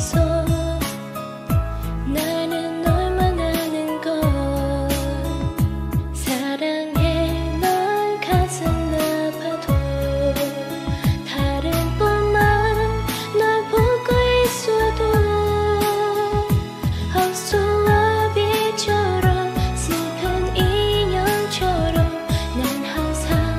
있어. 나는 널만 아는 걸. 사랑해 널 가슴 아파도 다른 것만 널 보고 있어도 헛소와 비처럼 슬픈 인형처럼 난 항상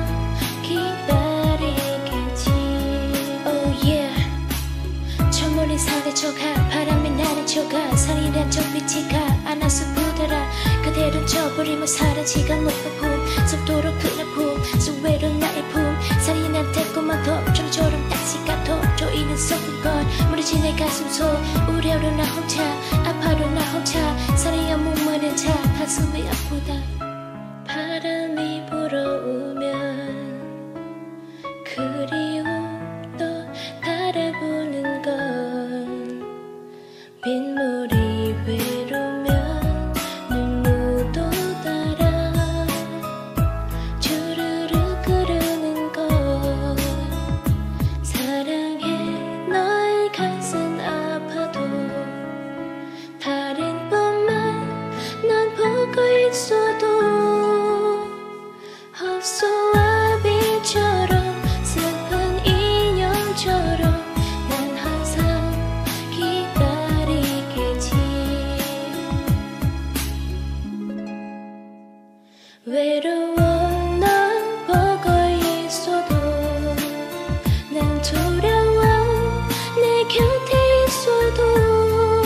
기다리겠지. Oh yeah. 저 멀리 산에 쳐가 바람이 나는 쳐가 살이란 저 빛이 가 안아서 부더라. 그대로 져버리면 사라지가 높은 속도로 큰 아픔 소외로 나의 품 살이난 달콤한 덮처럼 따시가 더 조이는 썩은 걸 무너진 내 가슴 속 우려로 나 혼자 아파도 나 혼자 살이야 목마른 자 가슴이 아프다. 바람이 불어오면 그리움도 바라보는 건 빗물이 외로면 눈물도 달아 주르르 흐르는 건 사랑해 널 가슴 아파도 다른 것만 넌 보고 있어도 헛소와 비처럼 슬픈 인형처럼 난 항상 기다리겠지. 외로워 널 보고 있어도 난 두려워 내 곁에 있어도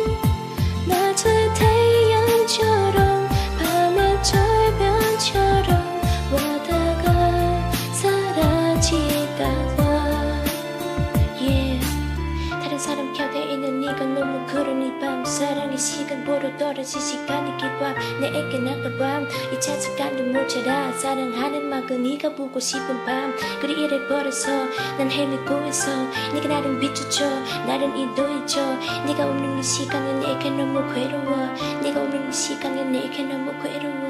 낮의 태양처럼 밤의 절벽처럼 와다가 사라질까봐. Yeah. 다른 사람 곁에 있는 네가 너무 그런 이 밤 사랑의 시간 보러 떨어진 시간이 기밤 내게 나갈 밤이 찬스간도 모자라 사랑하는 만큼 네가 보고 싶은 밤 그리 이래버려서 난 헤매고 있어. 네가 나를 비춰줘 나를 인도해줘. 네가 없는 이 시간은 내게 너무 괴로워. 네가 없는 이 시간은 내게 너무 괴로워.